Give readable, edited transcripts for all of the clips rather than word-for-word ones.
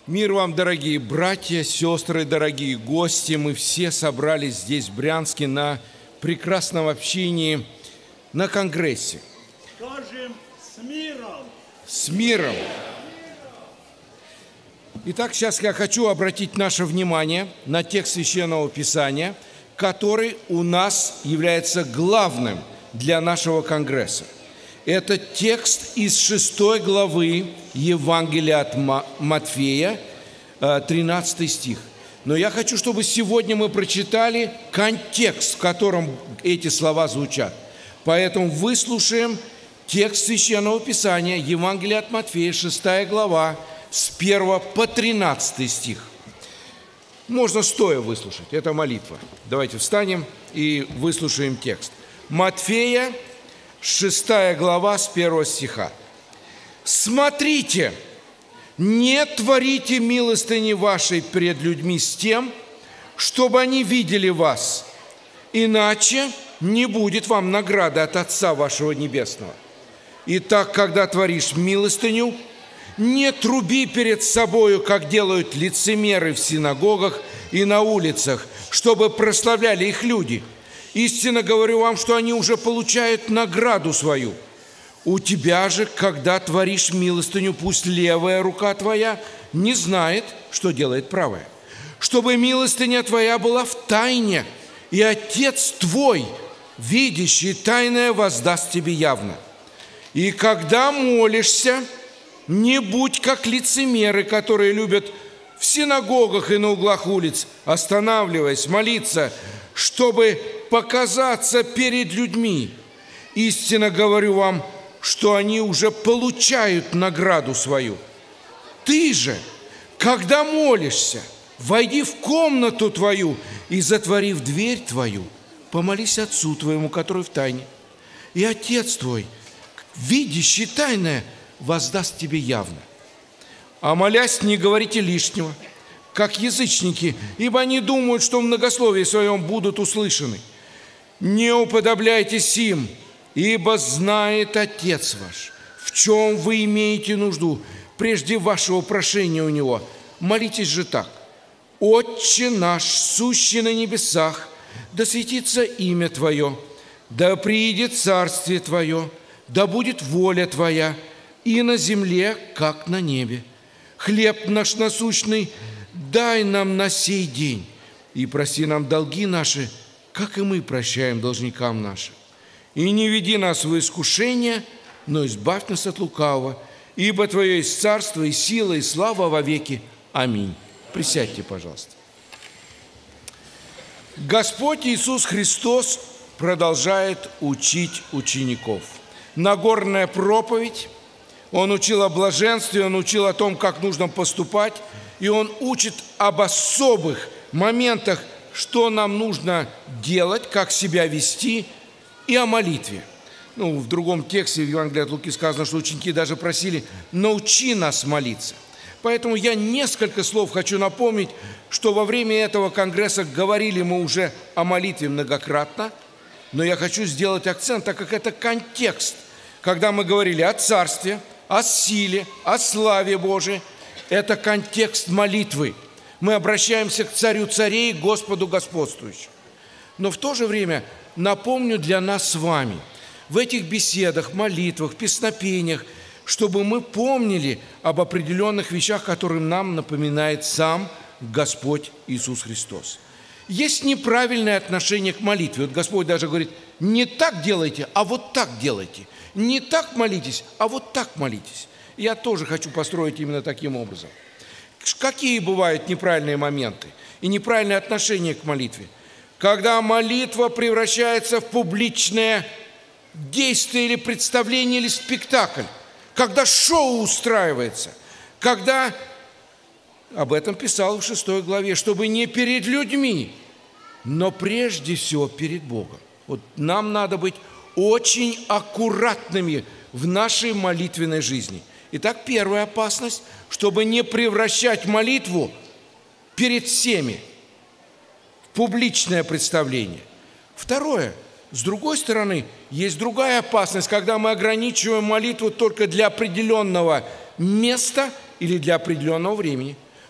Мир вам, дорогие братья, сестры, дорогие гости. Мы все собрались здесь, в Брянске, на прекрасном общении, на конгрессе. Скажем, с миром! С миром! Итак, сейчас я хочу обратить наше внимание на текст Священного Писания, который у нас является главным для нашего конгресса. Это текст из 6 главы Евангелия от Матфея, 13 стих. Но я хочу, чтобы сегодня мы прочитали контекст, в котором эти слова звучат. Поэтому выслушаем текст Священного Писания, Евангелия от Матфея, 6 глава, с 1 по 13 стих. Можно стоя выслушать, это молитва. Давайте встанем и выслушаем текст. Матфея, 6 глава, с 1 стиха. «Смотрите, не творите милостыни вашей пред людьми с тем, чтобы они видели вас, иначе не будет вам награды от Отца вашего Небесного. Итак, когда творишь милостыню, не труби перед собою, как делают лицемеры в синагогах и на улицах, чтобы прославляли их люди. Истинно говорю вам, что они уже получают награду свою. У тебя же, когда творишь милостыню, пусть левая рука твоя не знает, что делает правая, чтобы милостыня твоя была в тайне, и Отец твой, видящий тайное, воздаст тебе явно. И когда молишься, не будь как лицемеры, которые любят в синагогах и на углах улиц, останавливаясь, молиться, чтобы показаться перед людьми. Истинно говорю вам, что они уже получают награду свою. Ты же, когда молишься, войди в комнату твою и, затворив дверь твою, помолись Отцу твоему, который в тайне. И Отец твой, видящий тайное, воздаст тебе явно. А молясь, не говорите лишнего, как язычники, ибо они думают, что в многословии своем будут услышаны. Не уподобляйтесь им, ибо знает Отец ваш, в чем вы имеете нужду, прежде вашего прошения у Него. Молитесь же так: Отче наш, сущий на небесах, да светится имя Твое, да приидет царствие Твое, да будет воля Твоя, и на земле, как на небе. Хлеб наш насущный дай нам на сей день, и прости нам долги наши, как и мы прощаем должникам нашим. И не веди нас в искушение, но избавь нас от лукавого, ибо Твое есть царство, и сила, и слава во веки. Аминь». Присядьте, пожалуйста. Господь Иисус Христос продолжает учить учеников. Нагорная проповедь. Он учил о блаженстве, Он учил о том, как нужно поступать, и Он учит об особых моментах, что нам нужно делать, как себя вести, и о молитве. В другом тексте в Евангелии от Луки сказано, что ученики даже просили: «Научи нас молиться». Поэтому я несколько слов хочу напомнить, что во время этого конгресса говорили мы уже о молитве многократно, но я хочу сделать акцент, так как это контекст, когда мы говорили о царстве, о силе, о славе Божией. Это контекст молитвы. Мы обращаемся к Царю царей, Господу господствующему. Но в то же время напомню для нас с вами в этих беседах, молитвах, песнопениях, чтобы мы помнили об определенных вещах, которые нам напоминает сам Господь Иисус Христос. Есть неправильное отношение к молитве. Вот Господь даже говорит: не так делайте, а вот так делайте. Не так молитесь, а вот так молитесь. Я тоже хочу построить именно таким образом. Какие бывают неправильные моменты и неправильное отношение к молитве? Когда молитва превращается в публичное действие или представление, или спектакль. Когда шоу устраивается. Когда, об этом писал в 6 главе, чтобы не перед людьми, но прежде всего перед Богом. Вот нам надо быть очень аккуратными в нашей молитвенной жизни. Итак, первая опасность, чтобы не превращать молитву перед всеми в публичное представление. Второе, с другой стороны, есть другая опасность, когда мы ограничиваем молитву только для определенного места или для определенного времени.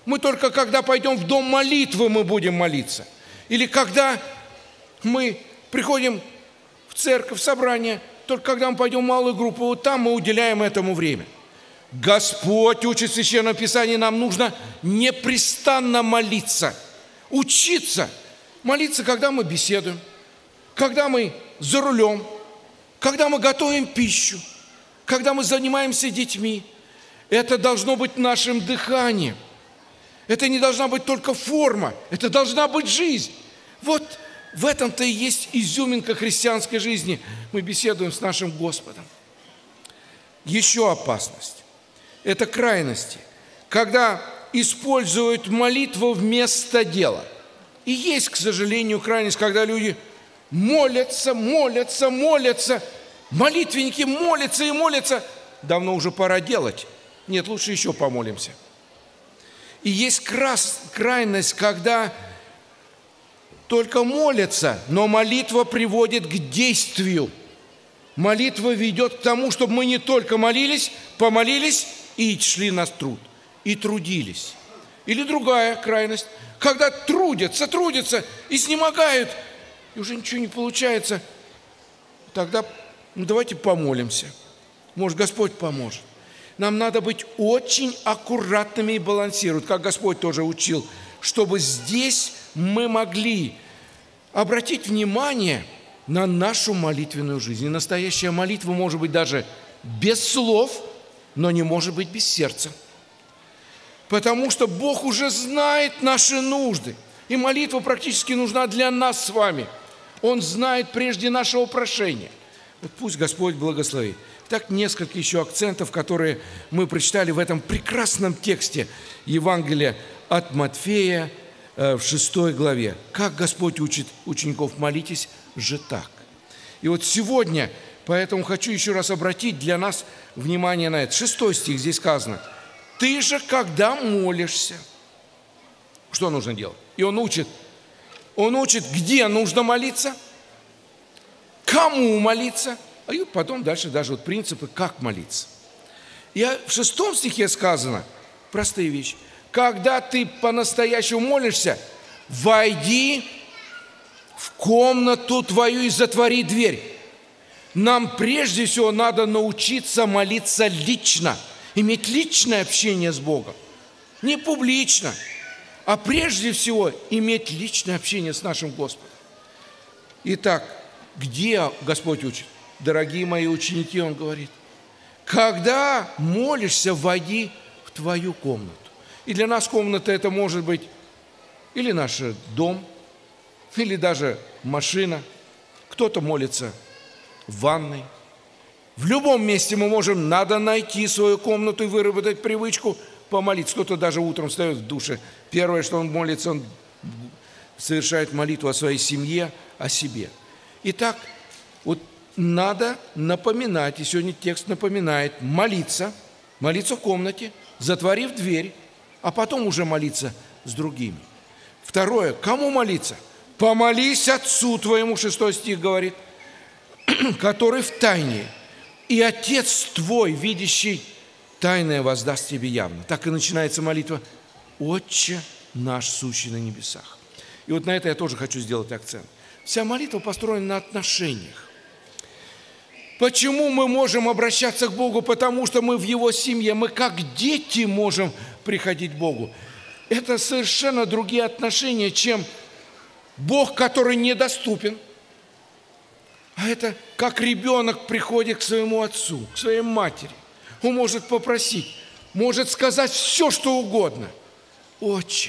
Мы только когда пойдем в дом молитвы, мы будем молиться. Или когда мы приходим в церковь, в собрание, только когда мы пойдем в малую группу, вот там мы уделяем этому время. Господь учит в Священном Писании, нам нужно непрестанно молиться, учиться. Молиться, когда мы беседуем, когда мы за рулем, когда мы готовим пищу, когда мы занимаемся детьми. Это должно быть нашим дыханием. Это не должна быть только форма, это должна быть жизнь. Вот в этом-то и есть изюминка христианской жизни. Мы беседуем с нашим Господом. Еще опасность – это крайности, когда используют молитву вместо дела. И есть, к сожалению, крайность, когда люди молятся, молитвенники молятся и молятся. Давно уже пора делать. Нет, лучше еще помолимся. И есть крайность, когда только молятся, но молитва приводит к действию. Молитва ведет к тому, чтобы мы не только молились, помолились и шли на труд, и трудились. Или другая крайность, когда трудятся и снемогают, и уже ничего не получается. Тогда давайте помолимся. Может, Господь поможет. Нам надо быть очень аккуратными и балансировать, как Господь тоже учил, чтобы здесь мы могли обратить внимание на нашу молитвенную жизнь. И настоящая молитва может быть даже без слов, но не может быть без сердца. Потому что Бог уже знает наши нужды. И молитва практически нужна для нас с вами. Он знает прежде нашего прошения. Вот пусть Господь благословит. Так, несколько еще акцентов, которые мы прочитали в этом прекрасном тексте Евангелия от Матфея в 6 главе. Как Господь учит учеников: молитесь же так. И вот сегодня, поэтому хочу еще раз обратить для нас внимание на это. 6 стих здесь сказано: ты же, когда молишься, что нужно делать? И он учит, где нужно молиться, кому молиться, и потом дальше даже вот принципы, как молиться. И в 6 стихе сказано простые вещи. Когда ты по-настоящему молишься, войди в комнату твою и затвори дверь. Нам прежде всего надо научиться молиться лично, иметь личное общение с Богом. Не публично, а прежде всего иметь личное общение с нашим Господом. Итак, где Господь учит? Дорогие мои ученики, Он говорит: когда молишься, войди в твою комнату. И для нас комната это может быть или наш дом, или даже машина. Кто-то молится в ванной. В любом месте надо найти свою комнату и выработать привычку помолиться. Кто-то даже утром встает в душе. Первое, что он молится, он совершает молитву о своей семье, о себе. Итак, вот надо напоминать, и сегодня текст напоминает, молиться в комнате, затворив дверь, а потом уже молиться с другими. Второе, кому молиться? Помолись Отцу твоему, 6 стих говорит, который в тайне, и Отец твой, видящий тайное, воздаст тебе явно. Так и начинается молитва: Отче наш, сущий на небесах. И вот на это я тоже хочу сделать акцент. Вся молитва построена на отношениях. Почему мы можем обращаться к Богу? Потому что мы в Его семье, мы как дети можем приходить к Богу. Это совершенно другие отношения, чем Бог, который недоступен. А это как ребенок приходит к своему отцу, к своей матери. Он может попросить, может сказать все, что угодно. Отче,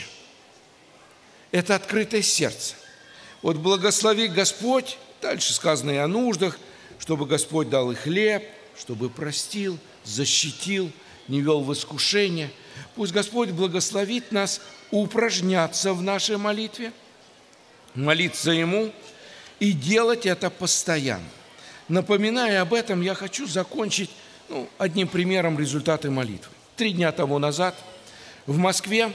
это открытое сердце. Вот благослови Господь, дальше сказано и о нуждах, чтобы Господь дал и хлеб, чтобы простил, защитил, не вел в искушение. Пусть Господь благословит нас упражняться в нашей молитве, молиться Ему и делать это постоянно. Напоминая об этом, я хочу закончить одним примером результата молитвы. 3 дня тому назад в Москве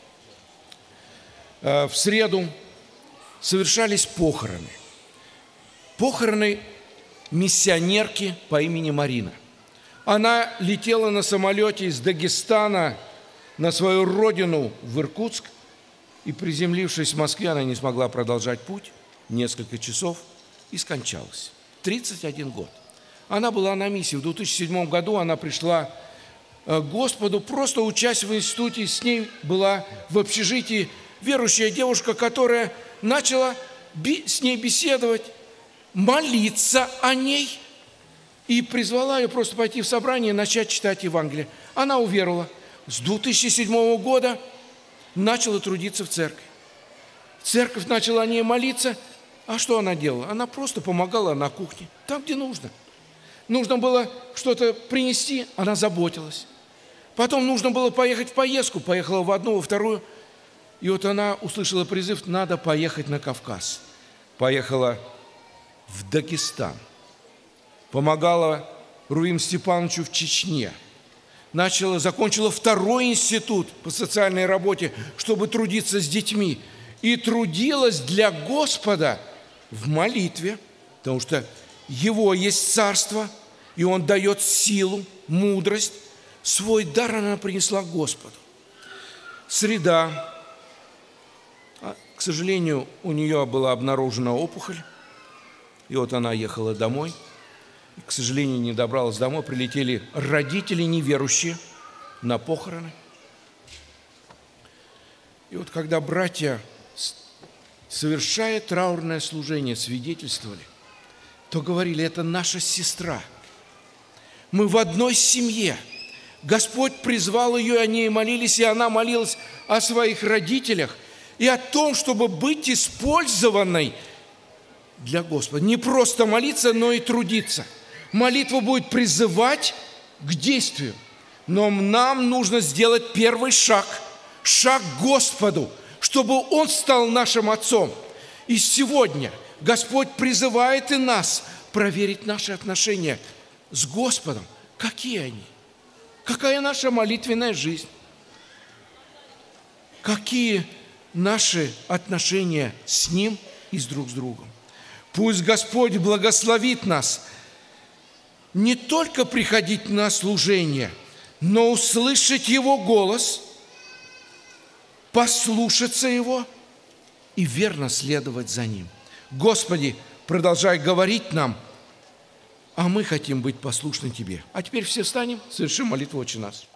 в среду совершались похороны. Похороны миссионерки по имени Марина. Она летела на самолете из Дагестана на свою родину в Иркутск, и, приземлившись в Москве, она не смогла продолжать путь несколько часов и скончалась. 31 год. Она была на миссии. В 2007 году она пришла к Господу, просто учась в институте. С ней была в общежитии верующая девушка, которая начала с ней беседовать, молиться о ней, и призвала ее просто пойти в собрание и начать читать Евангелие. Она уверовала. С 2007 года начала трудиться в церкви. Церковь начала о ней молиться. А что она делала? Она просто помогала на кухне, там, где нужно. Нужно было что-то принести, она заботилась. Потом нужно было поехать в поездку, поехала в одну, во вторую. И вот она услышала призыв: надо поехать на Кавказ. Поехала в Дагестан. Помогала Рувиму Степановичу в Чечне. Закончила второй институт по социальной работе, чтобы трудиться с детьми. И трудилась для Господа в молитве, потому что Его есть царство, и Он дает силу, мудрость. Свой дар она принесла Господу. Среда. К сожалению, у нее была обнаружена опухоль. И вот она ехала домой. И, к сожалению, не добралась домой. Прилетели родители неверующие на похороны. И вот когда братья, совершая траурное служение, свидетельствовали, то говорили: это наша сестра. Мы в одной семье. Господь призвал ее, о ней молились, и она молилась о своих родителях и о том, чтобы быть использованной для Господа. Не просто молиться, но и трудиться. Молитва будет призывать к действию. Но нам нужно сделать первый шаг к Господу, чтобы Он стал нашим Отцом. И сегодня Господь призывает и нас проверить наши отношения с Господом. Какие они? Какая наша молитвенная жизнь? Какие наши отношения с Ним и друг с другом? Пусть Господь благословит нас не только приходить на служение, но услышать Его голос, послушаться Его и верно следовать за Ним. Господи, продолжай говорить нам, а мы хотим быть послушны Тебе. А теперь все встанем, совершим молитву «Отче наш».